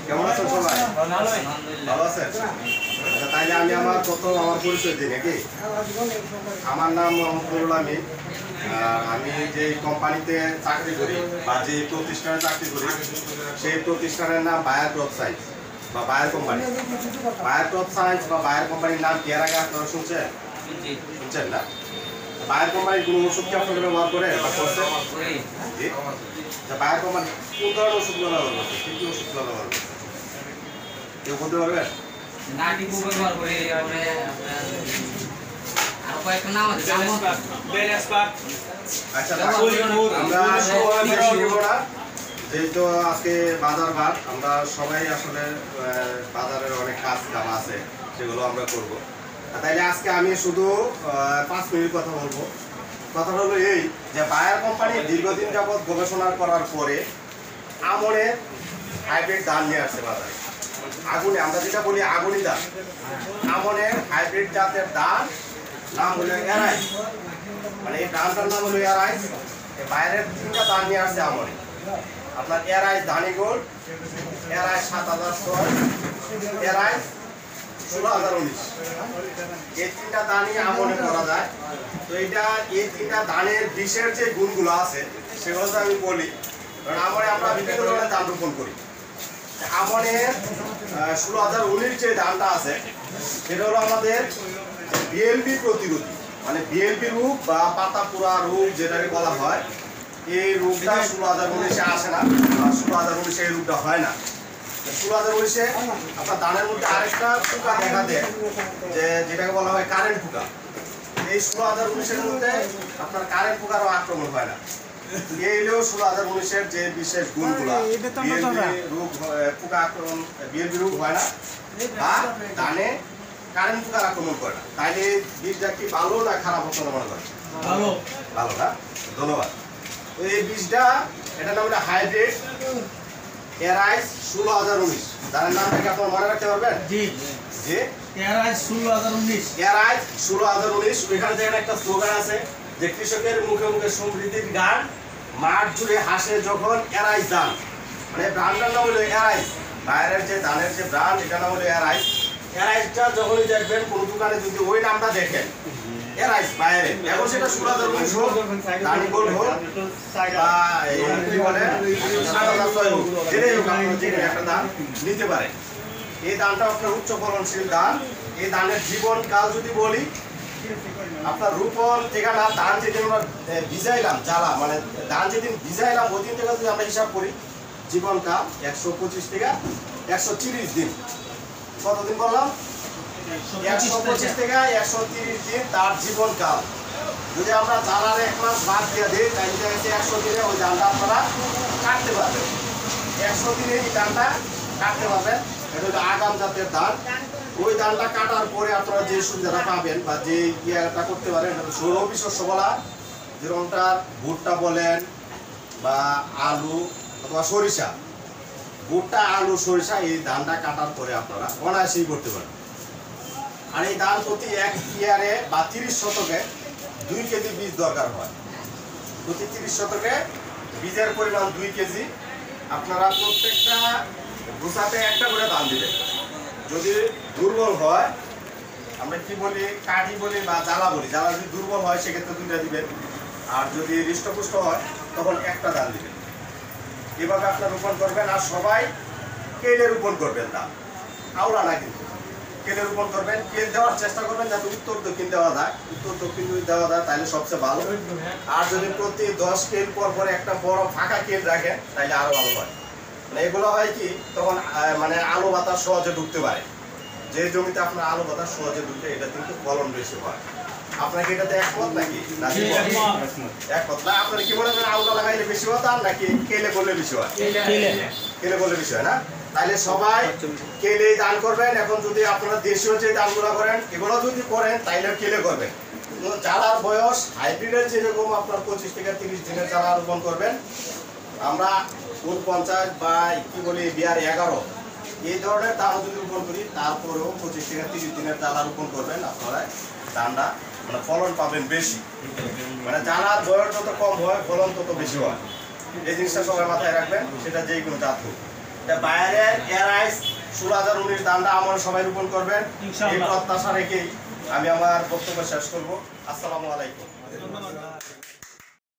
কেমন আছেন সবাই? ভালো আছেন? আচ্ছা, তাইলে আমি আমার প্রথম আমার পরিচয় দিই নাকি? আমার নাম মোহাম্মদুল আমিন। আমি যে কোম্পানিতে চাকরি করি বা যে প্রতিষ্ঠানে চাকরি করি সেই প্রতিষ্ঠানের নাম বায়ার ক্রপ সায়েন্স বা Bayer company. Bayer crop science বা বায়ার কোম্পানির নাম কি এর আগে আপনারা শুনছেন? শুনছেন না? বায়ার কোম্পানির কোনো ওষুধ কি আপনারা ব্যবহার করে বা করছেন? জি। বায়ার কোম্পানি কোন ধরনের ওষুধগুলো ব্যবহার করছে? কি কি ওষুধগুলো ব্যবহার করছে? কেউ বলতে পারবেন? আচ্ছা, যেহেতু আজকে বাজার বার, আমরা সবাই আসলে বাজারের অনেক কাজ কাম আছে, সেগুলো আমরা করব। তাইলে আজকে আমি শুধু 5 মিনিট কথা বলবো। কথাটা হলো এই যে বায়ার কোম্পানি দীর্ঘদিন যাবৎ গবেষণা করার পরে আমনের হাইব্রিড ধান নিয়ে আসছে বাজারে। আগুনে, আমরা যেটা বলি আগুনি ধান, আমনের হাইব্রিড জাতের ধান নাম হলো এরাইস। মানে এই ধানটার নাম হলো এরাইস। বাইরের 3টা ধান নিয়ে আসছে আমনে। আপনার এরাইস ধানিগোল, এরাইস 7006, এরাইস 16019, এই 3টা ধানই আমনে করা যায়। তো এটা এই 3টা ধানের বিশের যে গুণগুলো আছে সেগুলো তো আমি বলি, কারণ আমনে আমরা বিভিন্ন ধরনের ধান রোপণ করি। আমনের 16019 যে ধানটা আছে সেটা হলো আমাদের বিএলবি প্রতিরোধী, মানে বিএলবি রোগ বা পাতা পোড়া রোগ যেটাকে বলা হয়, এই রোগটা 16019-এ আসে না, 16019-এ এই রোগটা হয় না। 16019-এ আপনার ধানের মধ্যে আরেকটা পোকা দেখা দেয় যেটাকে বলা হয় কারেন্ট পোকা। এই 16019-এর মধ্যে আপনার কারেন্ট পোকারও আক্রমণ হয় না। এই হলো 16019-এর যে বিশেষ গুণগুলা, বিএলবি রোগ হয় না বা ধানে কারেন্ট পোকার আক্রমণ করে না। তাইলে বীজটা কি ভালো না খারাপ হতো মনে করেন? ভালো। ভালো না? ধন্যবাদ। তো এই বীজটা, এটার নাম হলো হাইব্রিড এরাইস 16019। ধানের নামটা কি আপনারা মনে রাখতে পারবেন? জি জি, এরাইস 16019। এরাইস 16019। ওইখানে দেখেন একটা স্লোগান আছে যে কৃষকের মুখে মুখে সমৃদ্ধির গান, মাঠ জুড়ে হাসে যখন এরাইস ধান। মানে ব্র্যান্ডের নাম হলো এরাইস। বাইরের যে ধানের যে ব্র্যান্ড, এটার নাম হলো এরাইস। এরাইসটা যখনই দেখবেন কোনো দোকানে যদি ওই নামটা দেখেন এরাইস বাইরে, এখন সেটা 16019 হোক, ধানিগোল হোক বা কি বলে 7006 হোক, যেটাই হোক আপনারা যে একটা ধান নিতে পারেন। এই ধানটা আপনার উচ্চ ফলনশীল ধান। এই ধানের জীবনকাল যদি বলি, আপনার রোপণ থেকে না ধান যেদিন আমরা ভিজাইলাম জ্বালা, মানে ধান যেদিন ভিজাইলাম ওই দিন থেকে যদি আমরা হিসাব করি, জীবনকাল 125 থেকে 130 দিন। কতদিন বললাম? 125 থেকে 130 দিন তার জীবনকাল। যদি আমরা জ্বালার 1 মাস বাদ দিয়ে দিই, তাহলে 100 দিনে ওই ধানটা আপনারা কাটতে পারবেন। 100 দিনে এই ধানটা কাটতে পারবেন। এটা হলো আগাম জাতের ধান। ওই ধানটা কাটার পরে আপনারা যে সুবিধাটা পাবেন বা যে ইয়েটা করতে পারেন, রবি শস্য বলা, যেরকমটা ভুট্টা বলেন বা আলু অথবা সরিষা, ভুট্টা আলু সরিষা, এই ধানটা কাটার পরে আপনারা অনায়াসেই করতে পারেন। আর এই ধান প্রতি 1 ইয়ারে বা 30 শতকে 2 কেজি বীজ দরকার হয়। প্রতি 30 শতকে বীজের পরিমাণ 2 কেজি। আপনারা প্রত্যেকটা গোছাতে একটা করে ধান দিবেন। যদি দুর্বল হয়, আমরা কি বলি কাঠি বলি বা জ্বালা বলি, জ্বালা যদি দুর্বল হয় সেক্ষেত্রে 2টা দিবেন। আর যদি হৃষ্টপুষ্ট হয় তখন একটা ধান দিবেন। এভাবে আপনার রোপণ করবেন। আর সবাই কেলে রোপণ করবেন, ধান আওড়া না, কিন্তু কেলে রোপণ করবেন। কেল দেওয়ার চেষ্টা করবেন যাতে উত্তর দক্ষিণ দেওয়া যায়। উত্তর দক্ষিণ যদি দেওয়া যায় তাহলে সবচেয়ে ভালো। আর যদি প্রতি 10 কেল পর পর একটা বড় ফাঁকা কেল রাখেন তাহলে আরো ভালো হয়। মানে এগুলো হয় কি, তখন মানে আলো বাতাস সহজে ঢুকতে পারে। যে জমিতে আপনার আলো বাতাস সহজে ঢুকতে, এটা কিন্তু ফলন বেশি হয়। আপনাকে এটাতে একমত নাকি? একমত না? আপনারা কি মনে করেন আলুটা লাগাইলে বেশি হয় তার, নাকি কেলে করলে বেশি হয়? কেলে করলে বেশি হয় না? তাহলে সবাই কেলে দান করবেন। এখন যদি আপনারা দেশীয় যে দানগুলো করেন, এগুলো যদি করেন তাইলে কেলে করবেন। চালার বয়স হাইব্রিডের যেরকম আপনার 25 থেকে 30 দিনের চালা রোপণ করবেন। আমরা 49 বা কি বলি বিয়ার 11 এই ধরনের ধান যদি রোপণ করি, তারপরেও 25 থেকে 30 দিনের চালা রোপণ করবেন। আপনারা ধানটা মানে ফলন পাবেন বেশি। মানে জ্বালার বয়স যত কম হয় ফলন তত বেশি হয়। এই জিনিসটা সবাই মাথায় রাখবেন, সেটা যেই কোনো জাত হোক। বাইরের এরাইস 16,019 ধানটা আমরা সবাই রোপণ করবেন এই প্রত্যাশা রেখেই আমি আমার বক্তব্য শেষ করব। আসসালামু আলাইকুম।